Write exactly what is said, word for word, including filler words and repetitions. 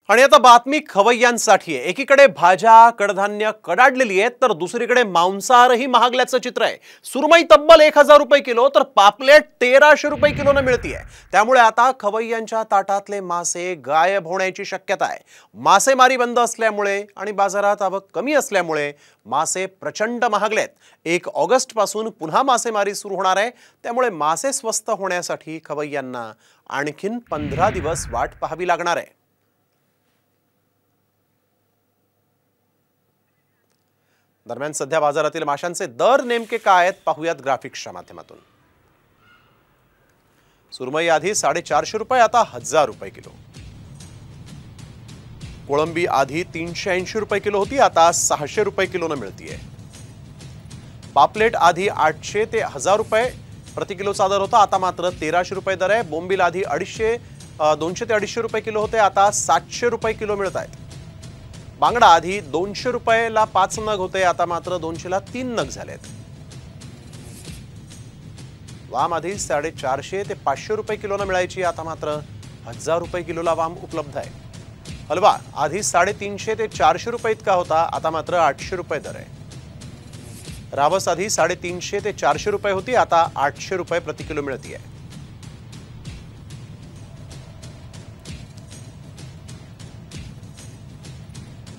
आणि आता बातमी खवय्यांसाठी आहे। एकीकडे भाज्या कडधान्य कडाडलेली आहेत तर दुसरीकडे मांसाहारही महागल्याचं चित्र आहे। सुरमई तब्बल एक हजार रुपये किलो तर पापलेट तेराशे रुपये किलोने मिळतीये। त्यामुळे आता खवय्यांच्या ताटातले मासे गायब होण्याची शक्यता आहे। मासेमारी बंद असल्यामुळे आणि बाजारात आवक कमी असल्यामुळे मासे प्रचंड महागलेत। एक ऑगस्ट पासून पुन्हा मासेमारी सुरू होणार आहे। त्यामुळे मासे स्वस्त होण्यासाठी खवय्यांना आणखीन पंधरा दिवस वाट पाहावी लागणार आहे। दरम्यान सध्या बाजारातील माशांचे दर नेमके काय आहेत पाहूयात ग्राफिक्सच्या माध्यमातून। सुरमई आधी साडेचारशे रुपये आता हजार रुपये किलो। कोळंबी आधी तीनशे ऐंशी रुपये किलो होती आता सहाशे रुपये किलोने मिळतीये। पापलेट आधी आठशे ते हजार रुपये प्रति किलोचा दर होता आता मात्र तेराशे रुपये दर आहे। बोंबील आधी अडीचशे दोनशे ते अडीचशे रुपये किलो होते आता सातशे रुपये किलो मिळत आहेत। बांगडा आधी दोनशे रुपयाला पाच नग होते आता मात्र दोनशे ला तीन नग झालेत। वाम आधी साडेचारशे ते पाचशे रुपये किलोने मिळायची आता मात्र हजार रुपये किलोला वाम उपलब्ध आहे। हलवा आधी साडेतीनशे ते चारशे रुपये इतका होता आता मात्र आठशे रुपये दर आहे। रावस आधी साडेतीनशे ते चारशे रुपये होती आता आठशे रुपये प्रति किलो मिळतीये।